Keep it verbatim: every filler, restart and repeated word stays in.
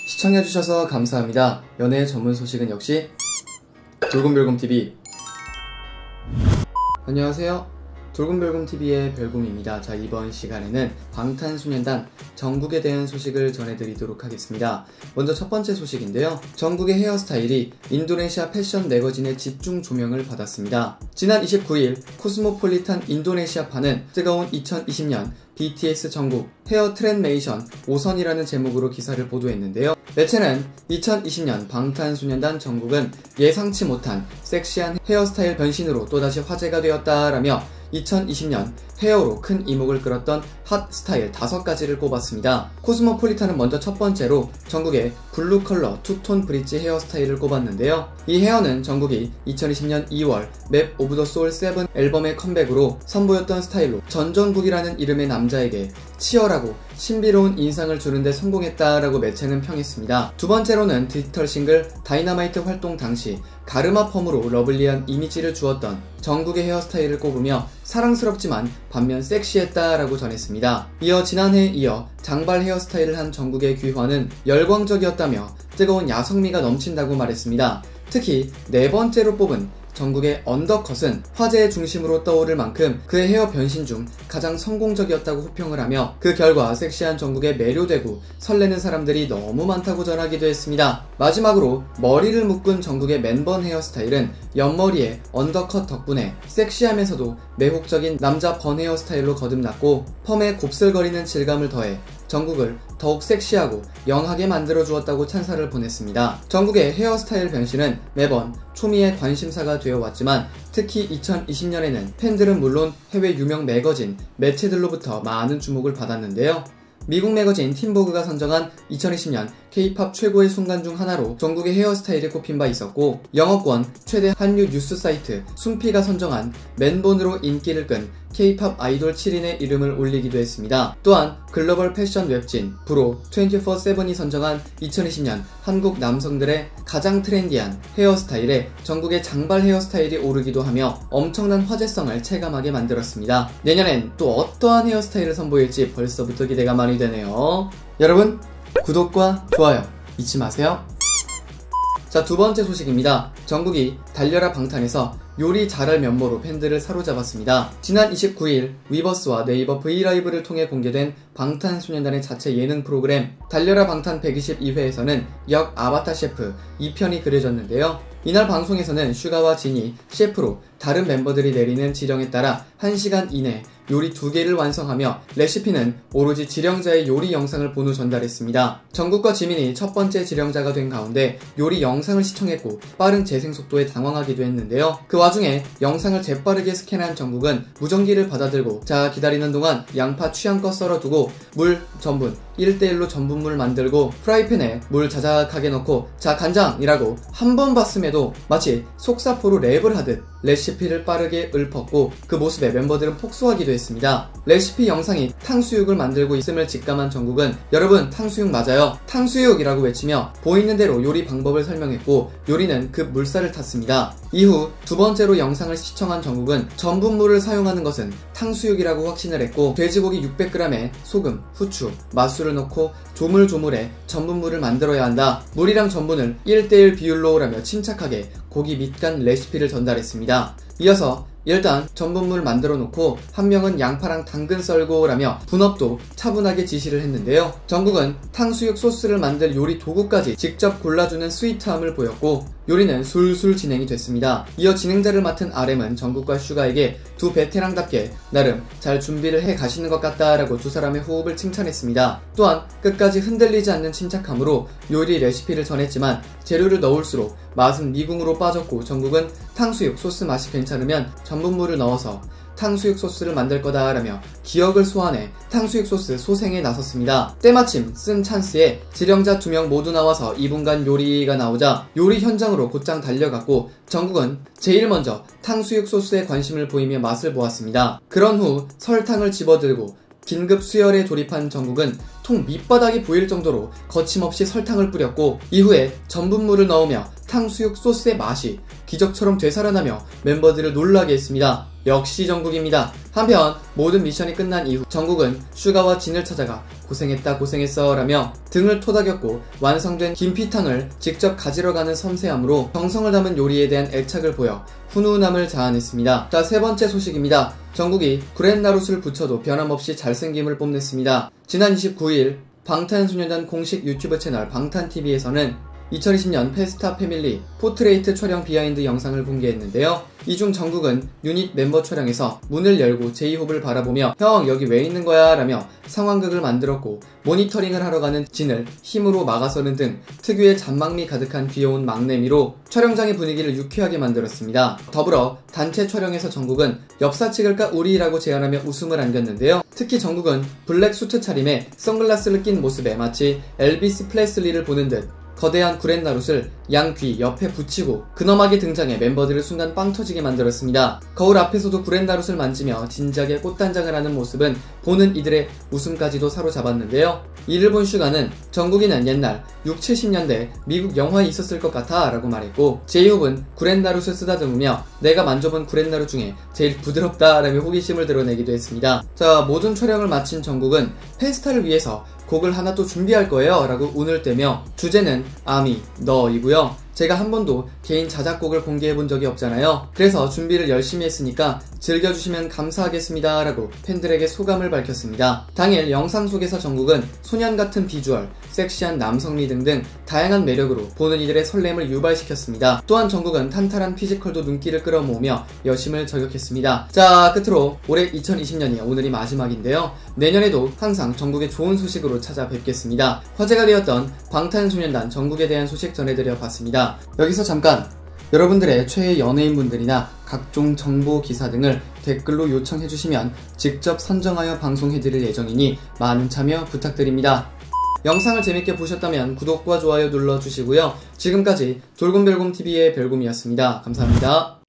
시청해주셔서 감사합니다. 연애 전문 소식은 역시 돌곰별곰티비. 안녕하세요. 돌곰별곰티비의 별곰입니다. 자, 이번 시간에는 방탄소년단 정국에 대한 소식을 전해드리도록 하겠습니다. 먼저 첫 번째 소식인데요. 정국의 헤어스타일이 인도네시아 패션 매거진의 집중 조명을 받았습니다. 지난 이십구일 코스모폴리탄 인도네시아판은 뜨거운 이천이십 년 비티에스 정국 헤어 트랜메이션 오선이라는 제목으로 기사를 보도했는데요. 매체는 이천이십 년 방탄소년단 정국은 예상치 못한 섹시한 헤어스타일 변신으로 또다시 화제가 되었다라며 이천이십 년 헤어로 큰 이목을 끌었던 핫 스타일 다섯 가지를 꼽았습니다. 코스모폴리탄은 먼저 첫 번째로 정국의 블루 컬러 투톤 브릿지 헤어스타일을 꼽았는데요. 이 헤어는 정국이 이천이십 년 이월 맵 오브 더 소울 세븐 앨범의 컴백으로 선보였던 스타일로 전정국이라는 이름의 남자에게 치열하고 신비로운 인상을 주는데 성공했다라고 매체는 평했습니다. 두 번째로는 디지털 싱글 다이너마이트 활동 당시 가르마 펌으로 러블리한 이미지를 주었던 정국의 헤어스타일을 꼽으며 사랑스럽지만 반면 섹시했다라고 전했습니다. 이어 지난해에 이어 장발 헤어스타일을 한 정국의 귀화는 열광적이었다며 뜨거운 야성미가 넘친다고 말했습니다. 특히 네 번째로 뽑은 정국의 언더컷은 화제의 중심으로 떠오를 만큼 그의 헤어 변신 중 가장 성공적이었다고 호평을 하며 그 결과 섹시한 정국에 매료되고 설레는 사람들이 너무 많다고 전하기도 했습니다. 마지막으로 머리를 묶은 정국의 맨번 헤어스타일은 옆머리에 언더컷 덕분에 섹시하면서도 매혹적인 남자 번 헤어스타일로 거듭났고 펌에 곱슬거리는 질감을 더해 정국을 더욱 섹시하고 영하게 만들어주었다고 찬사를 보냈습니다. 정국의 헤어스타일 변신은 매번 초미의 관심사가 되어왔지만 특히 이천이십 년에는 팬들은 물론 해외 유명 매거진, 매체들로부터 많은 주목을 받았는데요. 미국 매거진 팀보그가 선정한 이천이십 년 케이팝 최고의 순간 중 하나로 정국의 헤어스타일이 꼽힌 바 있었고, 영어권 최대 한류 뉴스 사이트 순피가 선정한 맨본으로 인기를 끈 케이팝 아이돌 칠 인의 이름을 올리기도 했습니다. 또한 글로벌 패션 웹진 브로 이십사 세븐이 선정한 이천이십 년 한국 남성들의 가장 트렌디한 헤어스타일에 정국의 장발 헤어스타일이 오르기도 하며 엄청난 화제성을 체감하게 만들었습니다. 내년엔 또 어떠한 헤어스타일을 선보일지 벌써부터 기대가 많이 되네요. 여러분, 구독과 좋아요 잊지 마세요. 자, 두 번째 소식입니다. 정국이 달려라 방탄에서 요리 잘할 면모로 팬들을 사로잡았습니다. 지난 이십구일 위버스와 네이버 브이라이브를 통해 공개된 방탄소년단의 자체 예능 프로그램 달려라 방탄 백이십이 회에서는 역 아바타 셰프 이 편이 그려졌는데요. 이날 방송에서는 슈가와 진이 셰프로 다른 멤버들이 내리는 지령에 따라 한 시간 이내 요리 두 개를 완성하며 레시피는 오로지 지령자의 요리 영상을 본 후 전달했습니다. 정국과 지민이 첫 번째 지령자가 된 가운데 요리 영상을 시청했고 빠른 재생 속도에 당황하기도 했는데요. 그 와중에 영상을 재빠르게 스캔한 정국은 무전기를 받아들고 자 기다리는 동안 양파 취향껏 썰어두고 물, 전분 일 대 일로 전분물을 만들고 프라이팬에 물 자작하게 넣고 자 간장이라고 한 번 봤음에도 마치 속사포로 랩을 하듯 레시피를 빠르게 읊었고 그 모습에 멤버들은 폭소하기도 했습니다. 레시피 영상이 탕수육을 만들고 있음을 직감한 정국은 여러분 탕수육 맞아요, 탕수육이라고 외치며 보이는 대로 요리 방법을 설명했고 요리는 급 물살을 탔습니다. 이후 두 번째로 영상을 시청한 정국은 전분물을 사용하는 것은 탕수육이라고 확신을 했고 돼지고기 육백 그램에 소금, 후추, 맛술을 넣고 조물조물해 전분물을 만들어야 한다. 물이랑 전분을 일 대 일 비율로 라며 침착하게 고기 밑간 레시피를 전달했습니다. 이어서 일단 전분물 만들어 놓고 한 명은 양파랑 당근 썰고 라며 분업도 차분하게 지시를 했는데요. 정국은 탕수육 소스를 만들 요리 도구까지 직접 골라주는 스위트함을 보였고 요리는 술술 진행이 됐습니다. 이어 진행자를 맡은 알엠은 정국과 슈가에게 두 베테랑답게 나름 잘 준비를 해 가시는 것 같다라고 두 사람의 호흡을 칭찬했습니다. 또한 끝까지 흔들리지 않는 침착함으로 요리 레시피를 전했지만 재료를 넣을수록 맛은 미궁으로 빠졌고 정국은 탕수육 소스 맛이 괜찮으면 전분물을 넣어서 탕수육 소스를 만들 거다 라며 기억을 소환해 탕수육 소스 소생에 나섰습니다. 때마침 쓴 찬스에 지령자 두 명 모두 나와서 이 분간 요리가 나오자 요리 현장으로 곧장 달려갔고 정국은 제일 먼저 탕수육 소스에 관심을 보이며 맛을 보았습니다. 그런 후 설탕을 집어들고 긴급 수혈에 돌입한 정국은 통 밑바닥이 보일 정도로 거침없이 설탕을 뿌렸고 이후에 전분물을 넣으며 탕수육 소스의 맛이 기적처럼 되살아나며 멤버들을 놀라게 했습니다. 역시 정국입니다. 한편 모든 미션이 끝난 이후 정국은 슈가와 진을 찾아가 고생했다 고생했어 라며 등을 토닥였고 완성된 김피탕을 직접 가지러 가는 섬세함으로 정성을 담은 요리에 대한 애착을 보여 훈훈함을 자아냈습니다. 자, 세 번째 소식입니다. 정국이 구렛나룻을 붙여도 변함없이 잘생김을 뽐냈습니다. 지난 이십구일 방탄소년단 공식 유튜브 채널 방탄티비에서는 이천이십 년 페스타 패밀리 포트레이트 촬영 비하인드 영상을 공개했는데요. 이 중 정국은 유닛 멤버 촬영에서 문을 열고 제이홉을 바라보며 형 여기 왜 있는 거야? 라며 상황극을 만들었고 모니터링을 하러 가는 진을 힘으로 막아서는 등 특유의 잔망미 가득한 귀여운 막내미로 촬영장의 분위기를 유쾌하게 만들었습니다. 더불어 단체 촬영에서 정국은 엽사 찍을까 우리라고 제안하며 웃음을 안겼는데요. 특히 정국은 블랙 수트 차림에 선글라스를 낀 모습에 마치 엘비스 프레슬리를 보는 듯 거대한 구렛나룻을 양귀 옆에 붙이고 근엄하게 등장해 멤버들을 순간 빵 터지게 만들었습니다. 거울 앞에서도 구렛나룻을 만지며 진지하게 꽃단장을 하는 모습은 보는 이들의 웃음까지도 사로잡았는데요. 이를 본 슈가는 정국이는 옛날 육십, 칠십 년대 미국 영화에 있었을 것 같아 라고 말했고 제이홉은 구렛나룻을 쓰다듬으며 내가 만져본 구렛나룻 중에 제일 부드럽다 라며 호기심을 드러내기도 했습니다. 자, 모든 촬영을 마친 정국은 페스타를 위해서 곡을 하나 또 준비할 거예요 라고 운을 떼며 주제는 아미, 너이고요. 제가 한 번도 개인 자작곡을 공개해본 적이 없잖아요. 그래서 준비를 열심히 했으니까 즐겨주시면 감사하겠습니다 라고 팬들에게 소감을 밝혔습니다. 당일 영상 속에서 정국은 소년 같은 비주얼, 섹시한 남성미 등등 다양한 매력으로 보는 이들의 설렘을 유발시켰습니다. 또한 정국은 탄탄한 피지컬도 눈길을 끌어모으며 여심을 저격했습니다. 자, 끝으로 올해 이천이십 년이 오늘이 마지막인데요. 내년에도 항상 정국의 좋은 소식으로 찾아뵙겠습니다. 화제가 되었던 방탄소년단 정국에 대한 소식 전해드려 봤습니다. 여기서 잠깐 여러분들의 최애 연예인분들이나 각종 정보 기사 등을 댓글로 요청해주시면 직접 선정하여 방송해드릴 예정이니 많은 참여 부탁드립니다. 영상을 재밌게 보셨다면 구독과 좋아요 눌러주시고요. 지금까지 돌곰별곰티비의 별곰이었습니다. 감사합니다.